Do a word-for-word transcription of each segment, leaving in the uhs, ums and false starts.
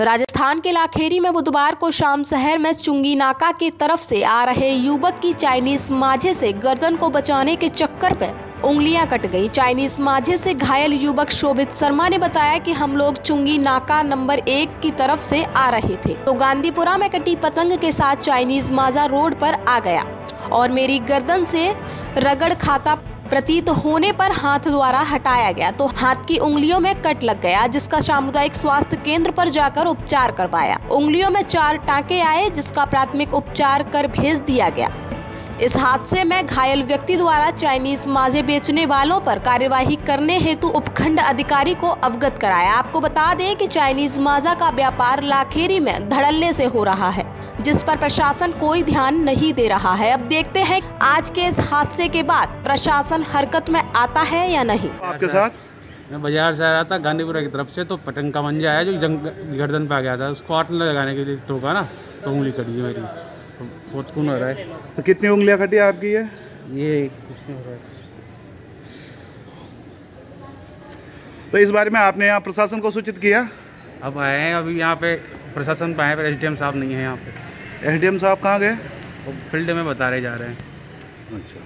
राजस्थान के लाखेरी में बुधवार को शाम शहर में चुंगी नाका की तरफ से आ रहे युवक की चाइनीज माझे से गर्दन को बचाने के चक्कर में उंगलियां कट गई। चाइनीज माझे से घायल युवक शोभित शर्मा ने बताया कि हम लोग चुंगी नाका नंबर एक की तरफ से आ रहे थे तो गांधीपुरा में कटी पतंग के साथ चाइनीज माझा रोड पर आ गया और मेरी गर्दन से रगड़ खाता प्रतीत होने पर हाथ द्वारा हटाया गया तो हाथ की उंगलियों में कट लग गया, जिसका सामुदायिक स्वास्थ्य केंद्र पर जाकर उपचार करवाया। उंगलियों में चार टांके आए, जिसका प्राथमिक उपचार कर भेज दिया गया। इस हादसे में घायल व्यक्ति द्वारा चाइनीज माझे बेचने वालों पर कार्यवाही करने हेतु उपखंड अधिकारी को अवगत कराया। आपको बता दें कि चाइनीज माझा का व्यापार लाखेरी में धड़ल्ले से हो रहा है, जिस पर प्रशासन कोई ध्यान नहीं दे रहा है। अब देखते हैं आज के इस हादसे के बाद प्रशासन हरकत में आता है या नहीं। आपके साथ मैं बाजार से आ रहा था गांधीपुरा की तरफ से, तो पतंग का मंजा आया जो जंग गर्दन पे आ गया था, उसको आठ लगाने के लिए ठोका ना तो उंगली कटी मेरी, तो बहुत खून हो रहा है। तो कितनी उंगलियां कटी आपकी है? ये इसमें हो रहा है। तो इस बारे में आपने यहाँ प्रशासन को सूचित किया? अब आए हैं, अभी यहाँ पे प्रशासन पे आए पर एस डी एम साहब नहीं है यहाँ पे। एस डी एम साहब कहाँ गए? वो फील्ड में बता रहे जा रहे हैं। अच्छा।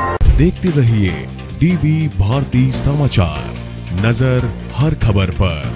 देखते रहिए डीवी भारती समाचार, नजर हर खबर पर।